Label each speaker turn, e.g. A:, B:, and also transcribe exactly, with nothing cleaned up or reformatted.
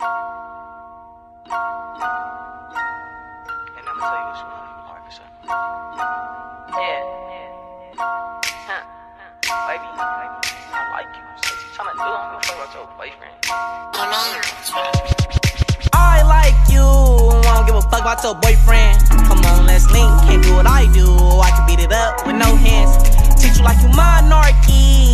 A: And I'ma tell you what you want. Alright, for sure. Yeah, yeah, yeah. Huh, huh. Baby, baby, I like you. So what you tryna do? I'm gonna fuck about your boyfriend. I like you. I don't give a fuck about your boyfriend. Come on, let's link. Can't do what I do. I can beat it up with no hands. Teach you like you monarchy.